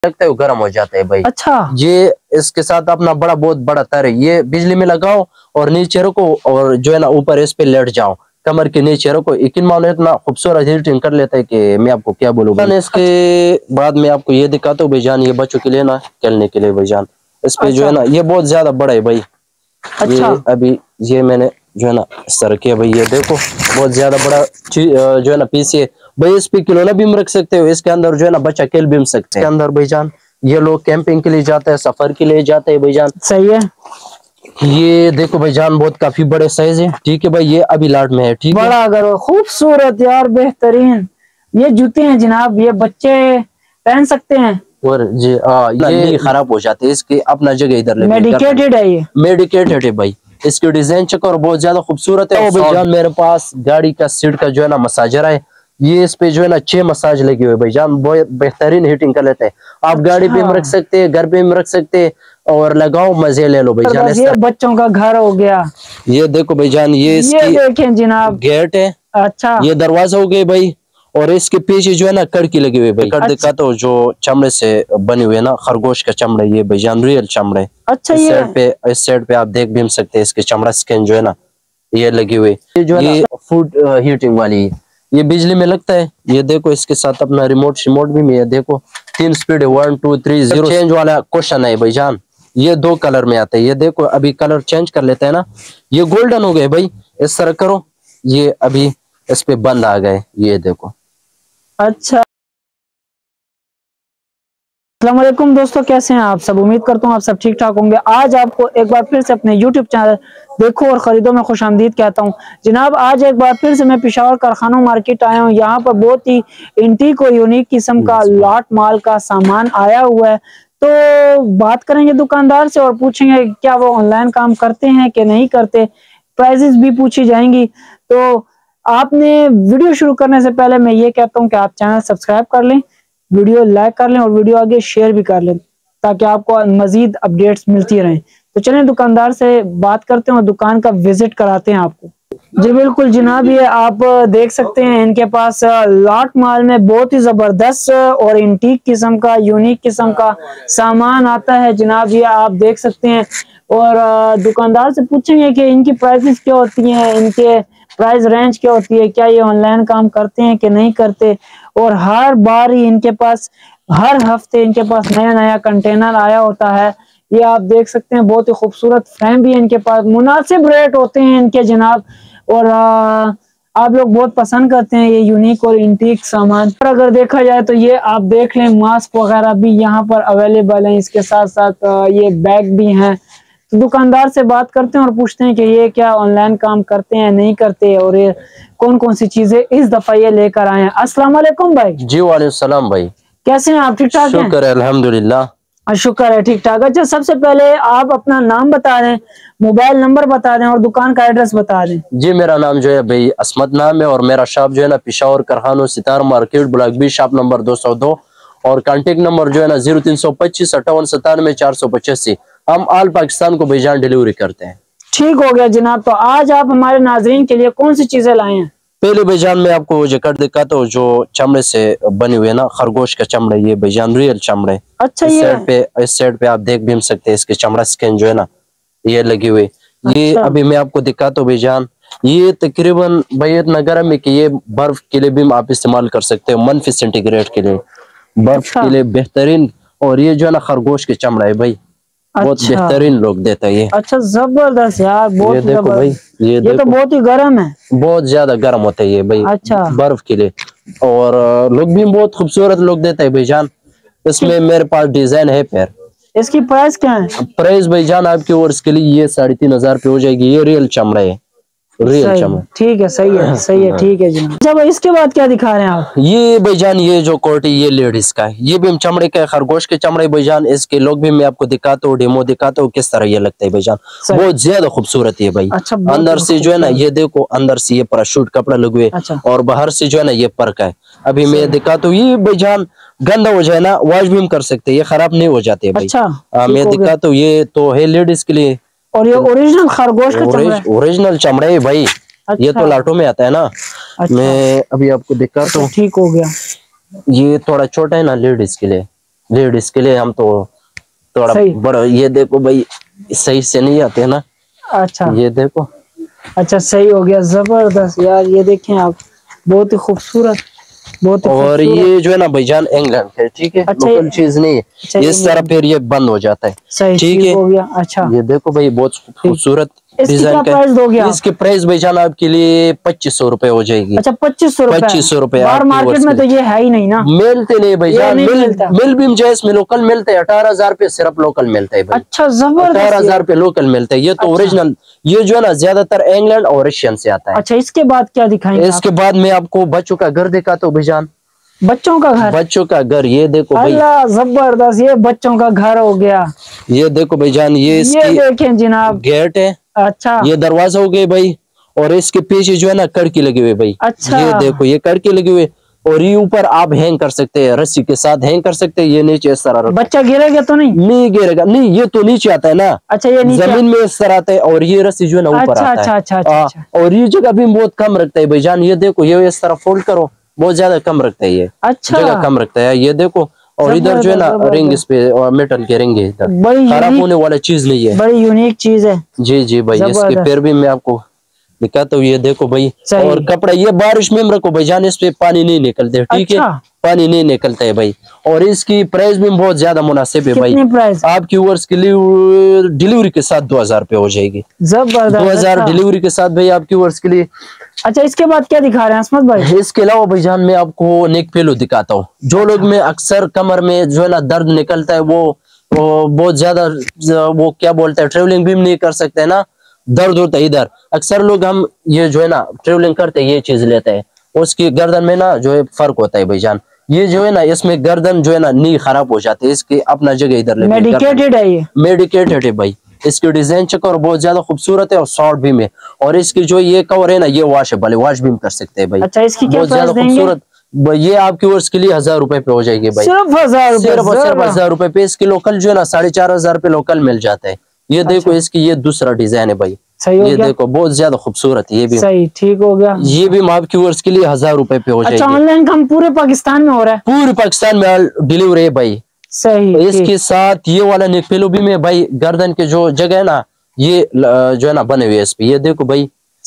लगता है वो गर्म हो जाता है भाई। अच्छा, ये इसके साथ अपना बहुत बड़ा तार है, ये बिजली में लगाओ और नीचे रखो और जो है ना ऊपर इस पे लेट जाओ, कमर के नीचे रखो। यकीन मानो इतना खूबसूरत हीटिंग कर लेता है कि मैं आपको क्या बोलूं। इसके बाद में आपको ये दिखाता हूँ भाईजान, ये बच्चों के लिए ना खेलने के लिए भाईजान। इस पे जो है ना ये बहुत ज्यादा बड़ा है भाई। ये अभी ये मैंने जो है ना इस तरह किया भाई, ये देखो बहुत ज्यादा बड़ा जो है ना पीस है भाई। इस पे खिलौना भी रख सकते हो, इसके अंदर जो है ना बच्चा खेल भी सकते हैं। इसके अंदर भाईजान ये लोग कैंपिंग के लिए जाते हैं, सफर के लिए जाते हैं भाईजान। सही है। ये देखो भाईजान बहुत काफी बड़े साइज है, ठीक है भाई। ये अभी लाट में है, ठीक है। बड़ा अगर खूबसूरत यार, बेहतरीन ये जूते हैं जनाब, ये बच्चे पहन सकते हैं। और जी ये खराब हो जाते हैं, इसकी अपना जगह इधर मेडिकेटेड है, ये मेडिकेटेड है भाई। इसकी डिजाइन चेक और बहुत ज्यादा खूबसूरत है भाईजान। मेरे पास गाड़ी का सीट का जो है ना मसाजर है, ये इस पे जो है ना 6 मसाज लगे हुए भाईजान, बहुत बेहतरीन हीटिंग कर लेते हैं। आप गाड़ी पे भी रख सकते हैं, घर पे भी रख सकते हैं और लगाओ मजे ले लो भाईजान। ये बच्चों का घर हो गया। ये देखो भाईजान, ये देखें जनाब गेट है। अच्छा, ये दरवाजा हो गया भाई। और इसके पीछे जो है ना कड़की लगी हुई भाई। कर दिखाता हूँ, जो चमड़े से बनी हुई है ना, खरगोश का चमड़ा, ये भाईजान रियल चमड़े। अच्छा, इस साइड पे आप देख भी सकते हैं, इसके चमड़ा स्किन जो है ना ये लगी हुई। ये जो है फूड हीटिंग वाली, ये बिजली में लगता है। ये देखो इसके साथ अपना रिमोट भी में, ये देखो 3 स्पीड है, 1 2 3 0 चेंज वाला क्वेश्चन है भाईजान। ये 2 कलर में आता है, ये देखो अभी कलर चेंज कर लेते हैं ना, ये गोल्डन हो गए भाई। इस तरह करो, ये अभी इस पे बंद आ गए, ये देखो। अच्छा, अस्सलाम वालेकुम दोस्तों, कैसे हैं आप सब? उम्मीद करता हूँ आप सब ठीक ठाक होंगे। आज आपको एक बार फिर से अपने YouTube चैनल देखो और खरीदो में खुशामदीद कहता हूँ जनाब। आज एक बार फिर से मैं पेशावर कारखानों मार्केट आया हूँ। यहाँ पर बहुत ही एंटीक और यूनिक किस्म का लॉट माल का सामान आया हुआ है। तो बात करेंगे दुकानदार से और पूछेंगे क्या वो ऑनलाइन काम करते हैं कि नहीं करते, प्राइजेस भी पूछी जाएंगी। तो आपने वीडियो शुरू करने से पहले मैं ये कहता हूँ कि आप चैनल सब्सक्राइब कर लें, वीडियो लाइक कर लें और वीडियो आगे शेयर भी कर लें, ताकि आपको मजीद अपडेट्स मिलती रहें। तो चलें दुकानदार से बात करते हैं और दुकान का विजिट कराते हैं आपको। जी बिल्कुल जनाब, ये आप देख सकते हैं इनके पास लॉट माल में बहुत ही जबरदस्त और एंटीक किस्म का, यूनिक किस्म का सामान आता है जनाब। ये आप देख सकते हैं और दुकानदार से पूछेंगे कि इनकी प्राइसेस क्या होती हैं, इनके प्राइस रेंज क्या होती है, क्या ये ऑनलाइन काम करते हैं कि नहीं करते। और हर बार ही इनके पास, हर हफ्ते इनके पास नया नया कंटेनर आया होता है। ये आप देख सकते हैं बहुत ही खूबसूरत फ्रेम भी इनके पास, मुनासिब रेट होते हैं इनके जनाब। और आप लोग बहुत पसंद करते हैं ये यूनिक और एंटीक सामान। और अगर देखा जाए तो ये आप देख लें, मास्क वगैरह भी यहाँ पर अवेलेबल हैं, इसके साथ साथ ये बैग भी हैं। तो दुकानदार से बात करते हैं और पूछते हैं कि ये क्या ऑनलाइन काम करते हैं नहीं करते, और ये कौन कौन सी चीजें इस दफा ये लेकर आए हैं। अस्सलाम वालेकुम भाई। जी वालेकुम सलाम भाई, कैसे हैं आप? ठीक ठाक हैं? शुक्र है अल्हम्दुलिल्लाह। शुक्र है, ठीक ठाक। अच्छा, सबसे पहले आप अपना नाम बता दें, मोबाइल नंबर बता दें और दुकान का एड्रेस बता दें। जी मेरा नाम जो है भाई असमत नाम है और मेरा शॉप जो है ना पेशावर कारखानों Sitar market block B, shop number 202 और कांटेक्ट नंबर जो है ना 0325 58 97 485। हम ऑल पाकिस्तान को भाईजान डिलीवरी करते हैं। ठीक हो गया जनाब। तो आज आप हमारे नाजरीन के लिए कौन सी चीजें लाए हैं? पहले भाईजान मैं आपको वो जैकेट दिखाता हूँ, जो चमड़े से बनी हुई है ना, खरगोश का चमड़ा, ये भाईजान रियल चमड़े। अच्छा, इस साइड पे आप देख भी सकते हैं, इसके चमड़ा स्किन जो है ना ये लगी हुई। ये अभी मैं आपको दिखाता हूँ भाईजान। ये तकरीबन भाई इतना गर्म है कि ये बर्फ के लिए भी आप इस्तेमाल कर सकते हो, -50 सेंटीग्रेड के लिए, बर्फ के लिए बेहतरीन। और ये जो है ना खरगोश के चमड़ा है भाई, बहुत बेहतरीन लोग देता है ये। अच्छा, जबरदस्त यार, बहुत ये देखो भाई, ये तो बहुत ही गर्म है, बहुत ज्यादा गर्म होता है ये भाई। अच्छा, बर्फ के लिए। और लोग भी बहुत खूबसूरत लोग देता है भाईजान। इसमें मेरे पास डिजाइन है पैर। इसकी प्राइस क्या है? प्राइस भाईजान आपके और इसके लिए ये 3500 पे हो जाएगी। ये रियल चमड़ा है, रियल चमड़ा। ठीक है, सही है, सही है, ठीक है जी। जब इसके बाद क्या दिखा रहे हैं आप? ये भाईजान ये जो कोट है ये लेडीज का है, ये भी हम चमड़े का, खरगोश के चमड़े भाईजान। इसके लोग भी मैं आपको दिखाता हूँ, डेमो दिखाता हूँ किस तरह ये लगता है भाईजान, बहुत ज्यादा खूबसूरत है भाई। अच्छा, अंदर से जो है ना ये देखो, अंदर से ये पैराशूट कपड़ा लगे और बाहर से जो है ना ये परका है। अभी मैं दिखाता हूँ, ये भाईजान गंदा हो जाए ना वॉश भी हम कर सकते हैं, ये खराब नहीं हो जाते भाई। अच्छा, मैं दिखाता हूँ, ये तो है लेडीज के लिए। और ये ओरिजिनल खरगोश का चमड़ा है? ओरिजिनल चमड़ा है भाई। अच्छा। ये तो लाटो में आता है ना। अच्छा। मैं अभी आपको दिखाता हूँ। ठीक हो गया। ये थोड़ा छोटा है ना लेडीज के लिए, लेडीज के लिए हम तो थोड़ा बड़ा, ये देखो भाई सही से नहीं आते ना। अच्छा ये देखो, अच्छा सही हो गया, जबरदस्त यार। ये देखें आप, बहुत ही खूबसूरत, बहुत ही और खूबसूरत। ये जो है ना भाईजान इंग्लैंड है, ठीक है, अच्छा, लोकल चीज नहीं है। अच्छा, इस तरह फिर ये बंद हो जाता है। सही, ठीक है, हो गया। अच्छा, ये देखो भाई बहुत खूबसूरत इसकी क्या डिजाइन का प्राइस दोगे है। आप? इसकी प्राइस भाईजान आपके लिए 2500 रुपए हो जाएगी। अच्छा 2500 रुपए। 2500 रुपए बाहर आपकी मार्केट में तो ये है ही नहीं ना, मिलते नहीं भाईजान। नहीं मिल मिलता। मिल भी जैस में लोकल मिलते हैं 18,000 रुपए सिर्फ लोकल मिलता है भाई। अच्छा जबरदस्त, 18,000 रुपए लोकल मिलता है। ये तो अच्छा। ओरिजिनल, ये जो है ना ज्यादातर इंग्लैंड और रशियन से आता है। अच्छा इसके बाद क्या दिखाएंगे इसके बाद मैं आपको बच्चों का घर दिखाता हूँ भाईजान। बच्चों का घर, बच्चों का घर, ये देखो भाई, अल्लाह जबरदस्त, ये बच्चों का घर हो गया। ये देखो भाईजान, ये इसकी देखें जनाब, गेट है, अच्छा ये दरवाजा हो गया भाई। और इसके पीछे जो है ना कड़की लगी हुई भाई। अच्छा, ये देखो ये कड़की लगी हुई। और ये ऊपर आप हैंग कर सकते हैं, रस्सी के साथ हैंग कर सकते हैं। ये नीचे इस तरह रखो। बच्चा गिरेगा तो नहीं? नहीं गिरेगा, नहीं, ये तो नीचे आता है ना। अच्छा ये नीचे, जमीन में इस तरह आता है और ये रस्सी जो है ना ऊपर अच्छा, आता है। अच्छा, अच्छा, अच्छा। और ये जगह भी बहुत कम रखता है भाईजान। ये देखो, ये इस तरह फोल्ड करो, बहुत ज्यादा कम रखता है। ये अच्छा जगह कम रखता है, ये देखो। और इधर जो है ना रिंग, इस पे और मेटल के रिंग है, इधर खराब होने वाला चीज नहीं है। बड़ी यूनिक चीज है। जी जी भाई, इसके पैर भी मैं आपको दिखाता हूँ। ये देखो भाई, और कपड़ा ये बारिश में रखो भाईजान, इस पे पानी नहीं निकलते। ठीक है, पानी नहीं निकलता है भाई। और इसकी प्राइस भी बहुत ज्यादा मुनासिब है भाई। प्राइस आपकी व्यूअर्स के लिए डिलीवरी के साथ 2000 रुपए हो जाएगी। जबरदस्त, 2000 डिलीवरी के साथ भाई आपकी व्यूअर्स के लिए। अच्छा इसके बाद क्या दिखा रहे हैं असमत भाई? इसके अलावा भाईजान मैं आपको नेक पिलो दिखाता हूँ। जो लोग में अक्सर कमर में जो है ना दर्द निकलता है, वो बहुत ज्यादा, वो क्या बोलते हैं, ट्रेवलिंग भी नहीं कर सकते ना, दर्द होता है इधर। अक्सर लोग हम ये जो है ना ट्रेवलिंग करते हैं, ये चीज लेते हैं, उसकी गर्दन में ना जो है फर्क होता है भाईजान। ये जो है ना इसमें गर्दन जो है ना नी खराब हो जाती है, इसकी अपना जगह इधर ले। मेडिकेटेड है ये, मेडिकेटेड है भाई। इसकी डिजाइन चेक और बहुत ज्यादा खूबसूरत है और शॉर्ट भी में। और इसकी जो ये कवर है ना, ये वॉशेबल है, वॉश भी कर सकते हैं भाई। अच्छा इसकी क्या बहुत ज्यादा खूबसूरत। ये आपकी वर्ष के लिए 1000 रुपए पे हो जाएगी भाई। सिर्फ 1000 रुपए, सिर्फ 1000 रुपए पे। इसकी लोकल जो है ना 4500 रुपए लोकल मिल जाता है। ये देखो इसकी ये दूसरा डिजाइन है भाई। सही हो ये गया, देखो बहुत ज्यादा खूबसूरत है। ये भी सही, ठीक हो गया। ये भी आपकी वर्ष के लिए 1000 रुपए पे हो जाएगी। अच्छा ऑनलाइन काम पूरे पाकिस्तान में हो रहा है? पूरे पाकिस्तान में डिलीवरी है भाई। सही। इसके साथ ये वाला नेक पिलो भी में भाई, गर्दन के जो जगह है ना, ये जो है ना बने हुए इस पे। ये देखो भाई,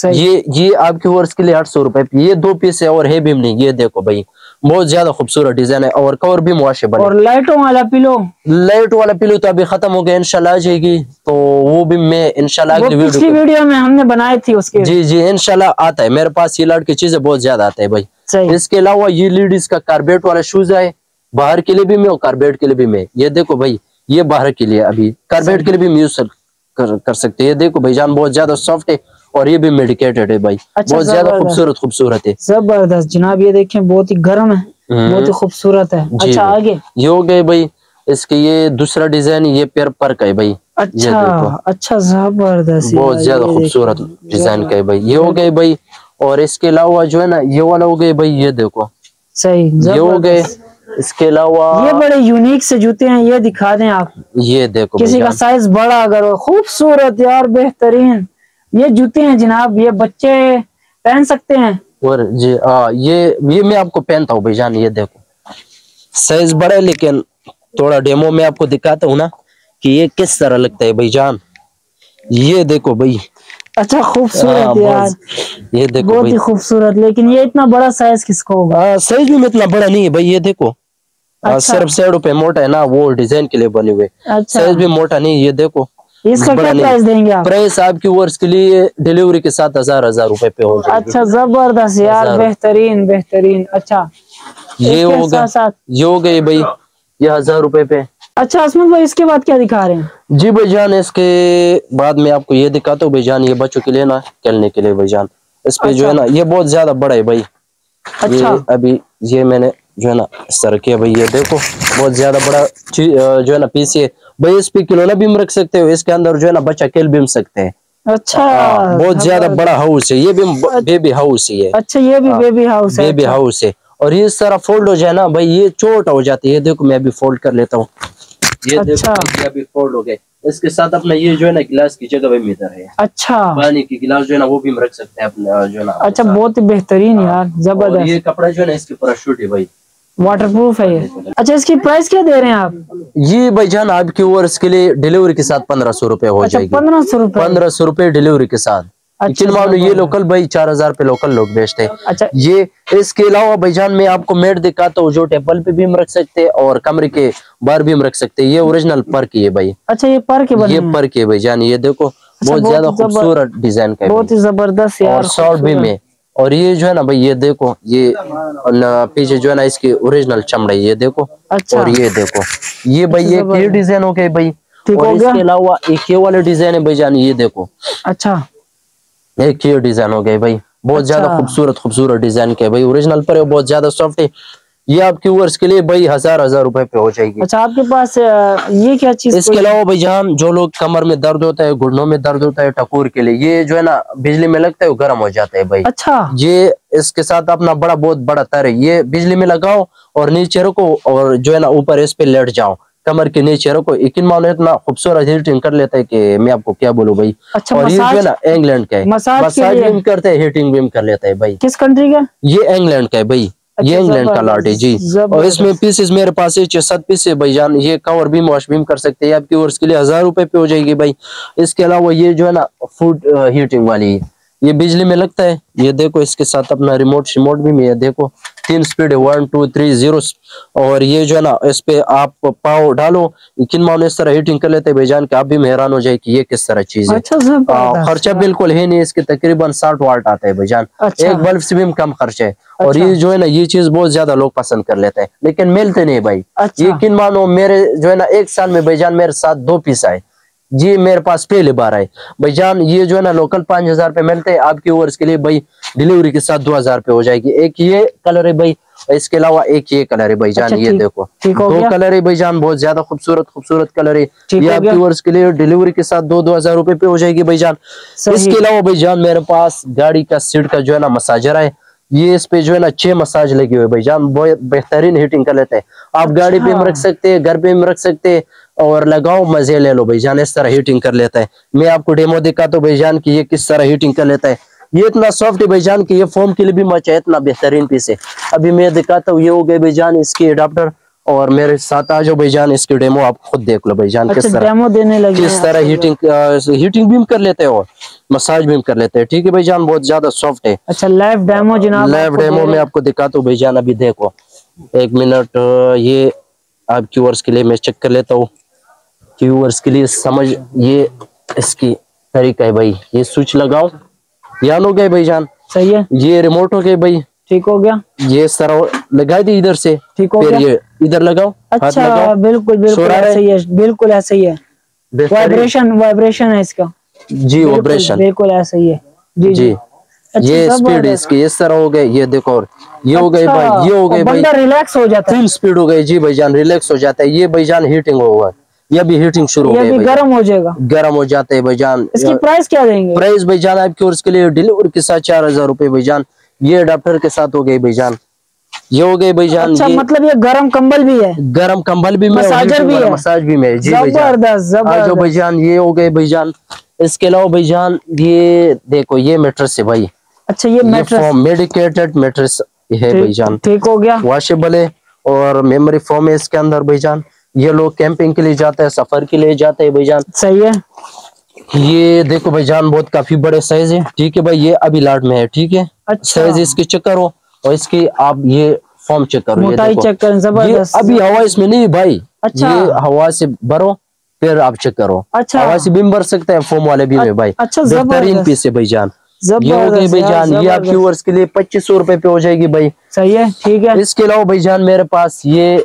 ये आपके वर्ष के लिए 800 रुपए। ये 2 पीस है और है भी नहीं। ये देखो भाई, बहुत ज्यादा खूबसूरत डिजाइन है और कवर भी वॉशेबल है। और लाइटों वाला पिलो, लाइट वाला पिलो तो अभी खत्म हो गया, इंशाल्लाह आ जाएगी। तो वो भी मैं इंशाल्लाह अगली वीडियो में हमने बनाई थी उसके। जी जी इंशाल्लाह आता है मेरे पास। ये लाइट की चीजें बहुत ज्यादा आता है भाई। इसके अलावा ये लेडीज का कारबेट वाला शूज है, बाहर के लिए भी मैं और कारबेट के लिए भी मैं। ये देखो भाई, ये बाहर के लिए, अभी कारबेट के लिए भी यूज कर सकते हैं। ये देखो भाईजान बहुत ज्यादा सॉफ्ट है और ये भी मेडिकेटेड है भाई। अच्छा, बहुत ज्यादा खूबसूरत है। जबरदस्त जनाब, ये देखें बहुत ही गर्म है, बहुत ही खूबसूरत है। अच्छा आगे ये हो गए भाई। इसके ये दूसरा डिजाइन, ये पैर पर का है भाई। अच्छा अच्छा, जबरदस्त, बहुत ज्यादा खूबसूरत डिजाइन का है भाई। ये हो गए भाई। और इसके अलावा जो है ना ये वाला हो गए भाई। ये देखो सही, ये हो गए। इसके अलावा ये बड़े यूनिक से जूते हैं, ये दिखा दें आप। ये देखो किसी का साइज बड़ा अगर हो, खूबसूरत यार, बेहतरीन ये जूते हैं जनाब। ये बच्चे पहन सकते हैं। और जी ये मैं आपको पहनता हूँ भाईजान। ये देखो साइज बड़ा है, लेकिन थोड़ा डेमो में आपको दिखाता हूँ ना कि ये किस तरह लगता है भाईजान। ये देखो भाई, अच्छा खूबसूरत यार, ये देखो बहुत ही खूबसूरत। लेकिन ये इतना बड़ा साइज किसका होगा? साइज भी इतना बड़ा नहीं है भाई। ये देखो सिर्फ साइड पे मोटा है ना, वो डिजाइन के लिए बने हुए। साइज भी मोटा नहीं। ये देखो इसका क्या प्राइस देंगे आप? प्राइस आपकी वर्ष के लिए डिलीवरी के साथ 1000 रुपए पे हो जाएगी। अच्छा जबरदस्त यार, बेहतरीन बेहतरीन। अच्छा ये हो गया, ये हो गई भाई, ये 1000 रुपए पे। अच्छा असमत भाई, इसके बाद क्या दिखा रहे हैं? जी भाईजान, इसके बाद में आपको ये दिखाता हूँ भाईजान। ये बच्चों के लिए ना, खेलने के लिए भाईजान। इस पे जो है ना ये बहुत ज्यादा बड़ा है भाई। अच्छा ये अभी ये मैंने जो है ना इस तरह किया भाई। ये देखो बहुत ज्यादा बड़ा जो है ना पीस है भाई। इस पे खिलौना भी रख सकते हो, इसके अंदर जो है ना बच्चा खेल भी सकते हैं। अच्छा बहुत ज्यादा बड़ा हाउस है। ये भी बेबी हाउस ही है। अच्छा ये भी बेबी हाउस है, बेबी हाउस है। और ये सारा फोल्ड हो जाए ना भाई, ये छोटा हो जाती है। ये देखो मैं अभी फोल्ड कर लेता हूँ। ये देखो ये अभी फोल्ड हो गए। इसके साथ अपना ये जो है ना गिलास की जगह भी इधर है। अच्छा पानी की गिलास जो है ना वो भी रख सकते हैं अपना जो है ना। अच्छा बहुत ही बेहतरीन यार, जबरदस्त। ये कपड़ा जो है ना इसके ऊपर शूट है भाई। वाटरप्रूफ है ये। अच्छा, इसकी प्राइस क्या दे रहे हैं आप? ये भाईजान आपके व्यूअर्स के लिए डिलीवरी के साथ 1500 रुपए हो अच्छा, जाएगी। 1500 रुपए। 1500 रुपए डिलीवरी के साथ। अच्छा, लेकिन मान लो ये लोकल भाई 4000 पे लोकल लोग बेचते हैं। अच्छा, ये इसके अलावा भाईजान मैं आपको मेट दिखाता हूँ, जो टेबल पे भी हम रख सकते हैं और कमरे के बाहर भी हम रख सकते हैं। ये ओरिजिनल पर की है भाई। अच्छा, ये पर के बने ये हैं? पर के भाईजान, ये देखो बहुत ज्यादा खूबसूरत डिजाइन का है, बहुत ही जबरदस्त यार, और शॉर्ट भी में। और ये जो है ना भाई, ये देखो ये पीछे जो है ना इसकी ओरिजिनल चमड़ा, ये देखो। अच्छा, और ये देखो ये भाई ये डिजाइन हो गए भाई। और इसके अलावा एक ये वाले डिजाइन है भाईजान, ये देखो। अच्छा, एक ये डिजाइन हो गए भाई, बहुत ज्यादा खूबसूरत डिजाइन के भाई। ओरिजिनल पर है, बहुत ज्यादा सॉफ्ट है। ये आपके व्यूअर्स के लिए भाई 1000 रुपए पे हो जाएगी। अच्छा, आपके पास ये क्या चीज? इसके अलावा भाईजान जो लोग कमर में दर्द होता है, घुटनों में दर्द होता है, टकोर के लिए ये जो है ना बिजली में लगता है वो गर्म हो जाता है भाई। अच्छा, ये इसके साथ अपना बहुत बड़ा तार है, ये बिजली में लगाओ और नीचे रखो और जो है ना ऊपर इस पे लेट जाओ, कमर के नीचे रखो। यकीन मानो इतना खूबसूरत हीटिंग कर लेता है कि मैं आपको क्या बोलूं भाई। अच्छा, और ये जो है ना इंग्लैंड का है, मसाज भी करते हैं, हीटिंग भी कर लेता है भाई। किस कंट्री का? ये इंग्लैंड का है भाई। अच्छा, ये इंग्लैंड का लॉट है जी। और इसमें पीसेस मेरे पास है 6-7 पीस है भाईजान। ये कवर भी वॉश भी कर सकते हैं आपकी, और इसके लिए 1000 रुपए पे हो जाएगी भाई। इसके अलावा ये जो है ना फूड हीटिंग वाली, ये बिजली में लगता है। ये देखो इसके साथ अपना रिमोट भी में, ये देखो 3 स्पीड है, 1 2 3 0। और ये जो है ना इस पे आप पाव डालो, यकीन मानो इस तरह हीटिंग कर लेते हैं भाईजान कि आप भी हैरान हो जाए कि ये किस तरह चीज है। अच्छा, खर्चा बिल्कुल है नहीं, इसके तकरीबन 60 वाट आता है भाईजान। अच्छा, एक बल्ब से भी कम खर्च है। अच्छा, और ये जो है ना ये चीज बहुत ज्यादा लोग पसंद कर लेते हैं, लेकिन मिलते नहीं भाई। अच्छा, यकीन मानो मेरे जो है ना 1 साल में भाईजान मेरे साथ 2 पीस आए जी, मेरे पास पहली बार आए भाईजान। ये जो है ना लोकल 5000 पे मिलते हैं, आपके व्यूअर्स के लिए भाई डिलीवरी के साथ 2000 पे हो जाएगी। एक ये कलर है भाई, इसके अलावा एक ये कलर है भाईजान। अच्छा, ये देखो 2 कलर है भाईजान, बहुत ज्यादा खूबसूरत कलर है। ये आपके व्यूअर्स के लिए डिलीवरी के साथ 2000 रुपए पे हो जाएगी भाईजान। इसके अलावा भाईजान मेरे पास गाड़ी का सीट का जो है ना मसाजर है। ये इस पे जो है ना 6 मसाज लगे हुए भाईजान, बहुत बेहतरीन हीटिंग कर लेते हैं। आप गाड़ी पे भी रख सकते हैं, घर पे भी रख सकते हैं, और लगाओ मजे ले लो भाईजान। इस तरह हीटिंग कर लेता है। मैं आपको डेमो दिखाता हूँ भाईजान कि ये किस तरह हीटिंग कर लेता है। ये इतना सॉफ्ट है भाईजान कि ये फोम के लिए भी मचा है, इतना बेहतरीन पीस है। अभी मैं दिखाता हूँ, ये हो गए भाईजान इसके अडाप्टर। और मेरे साथ आ जाओ भाईजान, इसकी डेमो आप खुद देख लो भाईजान। किस तरह डेमो देने लगे, किस तरह हीटिंग भी कर लेते हैं और मसाज भी कर लेते हैं। ठीक है भाईजान, बहुत ज्यादा सॉफ्ट है। अच्छा, लाइव डेमो जनाब, लाइव डेमो में आपको दिखाता हूँ भाईजान। अभी देखो 1 मिनट, ये आपकी व्यूअर्स के लिए मैं चेक कर लेता हूँ, व्यूअर्स के लिए समझ। ये इसकी तरीका है भाई, ये स्विच लगाओ, यान हो गए भाईजान। सही है। ये रिमोट हो गए भाई, ठीक हो गया। ये सरव लगा दी इधर से, ठीक हो गया। ये इधर लगाओ, अच्छा, लगाओ। बिल्कुल सही है, बिल्कुल ऐसा ही है। वाइब्रेशन है इसका जी, वाइब्रेशन बिल्कुल ऐसा ही है जी जी। अच्छा, ये स्पीड इसकी इस तरह हो गए। ये देखो, और ये हो गए भाई, ये हो गए भाई, रिलैक्स हो जाता है। 3 स्पीड हो गई जी भाईजान, रिलैक्स हो जाता है। ये भाईजान हीटिंग होगा, ये भी हीटिंग शुरू हो गई, गर्म हो जाएगा, गर्म हो जाते है भाईजान। इसकी प्राइस क्या देंगे? प्राइस भाईजान आपकी और इसके लिए डिलीवरी के साथ 4000 रुपए भाईजान। ये अडाप्टर के साथ हो गए भाईजान, ये हो गए भाईजान। अच्छा, मतलब ये गर्म कंबल भी है, गर्म कंबल भी, मसाजर भी है, मसाज भी में जी जबरदस्त भाईजान। ये हो गए भाईजान। इसके अलावा भाईजान ये देखो, ये मैट्रेस है भाई। अच्छा, ये मैट्रेस मेडिकेटेड मैट्रेस है भाईजान, ठीक हो गया। वॉशेबल है और मेमोरी फोम है इसके अंदर भाईजान। ये लोग कैंपिंग के लिए जाते हैं, सफर के लिए जाते हैं भाईजान। सही है। ये देखो भाईजान, बहुत काफी बड़े साइज है। ठीक है भाई, ये अभी लाट में है, ठीक है। अच्छा, साइज इसकी चेक करो और इसकी आप ये फॉर्म चेक करो, मोटाई चेक करो, जबरदस्त। अभी हवा इसमें नहीं भाई। अच्छा, ये हवा से भरो फिर आप चेक करो। अच्छा, हवा से भी भर सकते हैं फोम वाले भी में भाई। अच्छा, बेहतरीन पीस है भाईजान। ये हो गई भाईजान, ये आपके व्यूअर्स के लिए 2500 रुपए पे हो जाएगी भाई। सही है, ठीक है। इसके अलावा भाईजान मेरे पास ये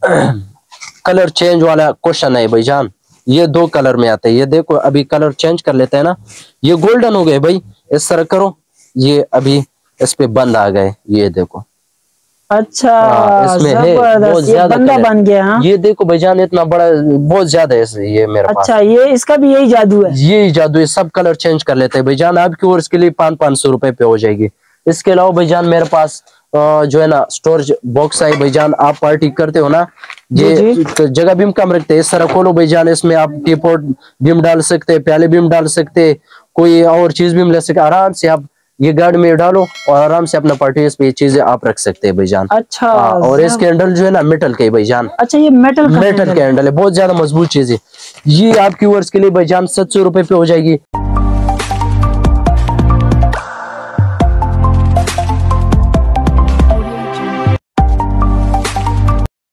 कलर चेंज वाला क्वेश्चन है भाईजान। ये 2 कलर में आते हैं, ये देखो अभी कलर चेंज कर लेते हैं ना। ये गोल्डन हो गए भाई, इस तरह करो। ये अभी इस पे बंद आ गए, ये देखो। अच्छा, इसमें है बहुत ज्यादा बन गया। हाँ? ये देखो भाईजान, इतना बड़ा, बहुत ज्यादा है ये मेरे पास। अच्छा, ये इसका भी यही जादू है, यही जादू है, सब कलर चेंज कर लेते हैं भाईजान। आपकी और इसके लिए 500 रुपए पे हो जाएगी। इसके अलावा भाईजान मेरे पास जो है ना स्टोरेज बॉक्स है भाईजान। आप पार्टी करते हो ना, ये जगह भी कम रखते हैं, इस तरह खोलो भाईजान। इसमें आप टीपॉट भी डाल सकते हैं, प्याले भी डाल सकते हैं, कोई और चीज भी ले सकते, आराम से आप ये गाड़ी में डालो और आराम से अपना पार्टी पे ये चीजें आप रख सकते हैं भाईजान। अच्छा। और इसके हैंडल जो है ना मेटल के भाईजान। अच्छा, ये मेटल के हैंडल है, बहुत ज्यादा मजबूत चीज है। ये आपकी व्यूअर्स के लिए भाईजान 700 रुपए पे हो जाएगी।